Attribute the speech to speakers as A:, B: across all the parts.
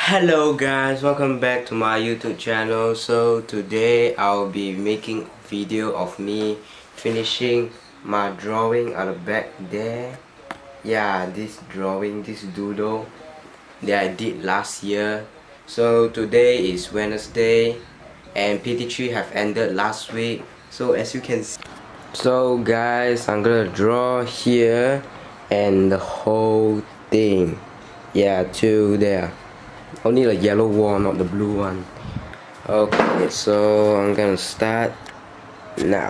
A: Hello guys, welcome back to my YouTube channel. So today I'll be making a video of me finishing my drawing at the back there. Yeah, this drawing, this doodle that I did last year. So today is Wednesday and PT3 have ended last week. So as you can see, so guys, I'm gonna draw here and the whole thing. Yeah, two there. Only the yellow one, not the blue one. Okay, so I'm gonna start now.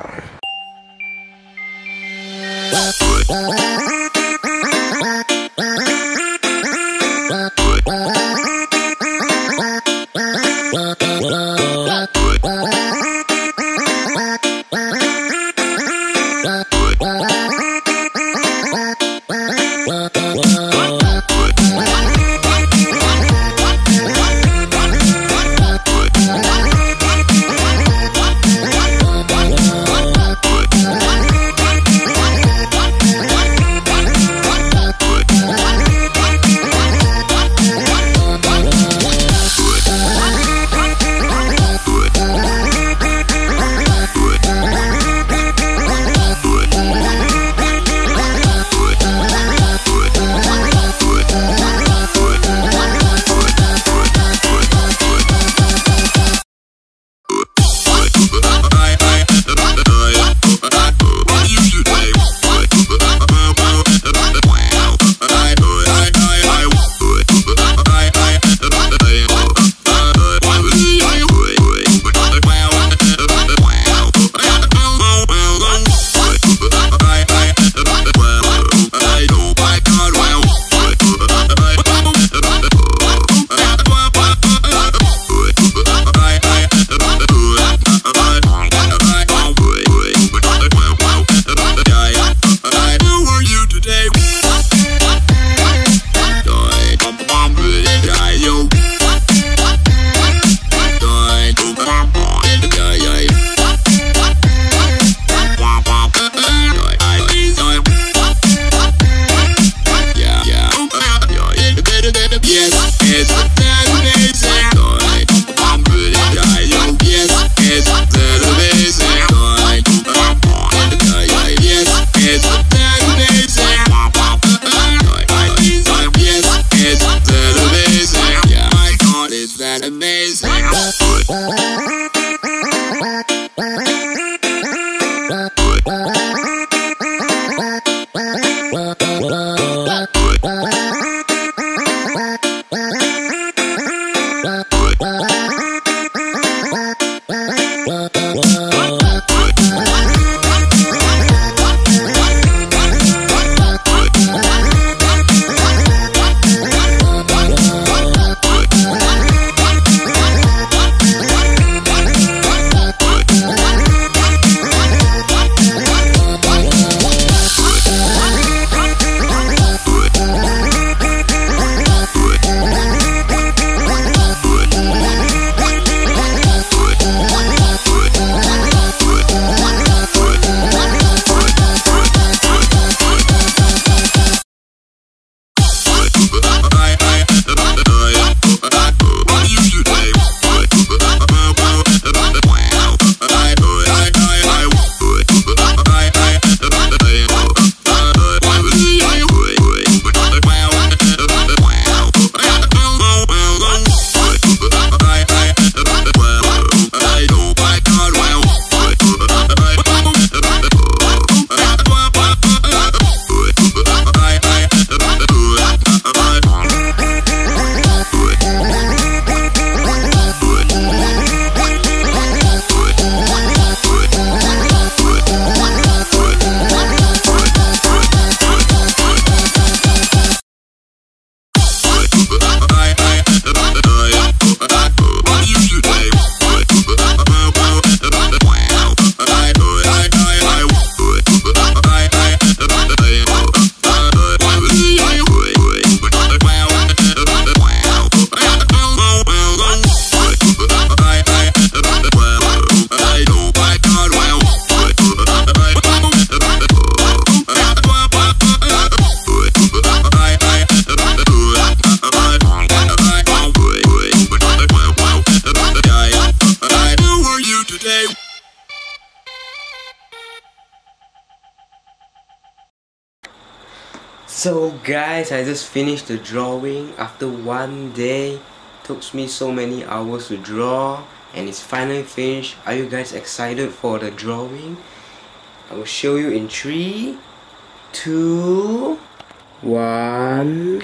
A: So guys, I just finished the drawing after one day. Took me so many hours to draw and it's finally finished. Are you guys excited for the drawing? I will show you in 3, 2, 1,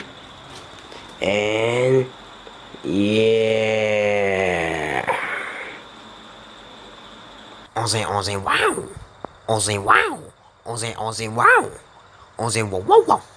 A: and yeah.
B: Ozzy, wow. Ozzy, wow. Ozzy, wow. Ozzy, wow, wow, wow.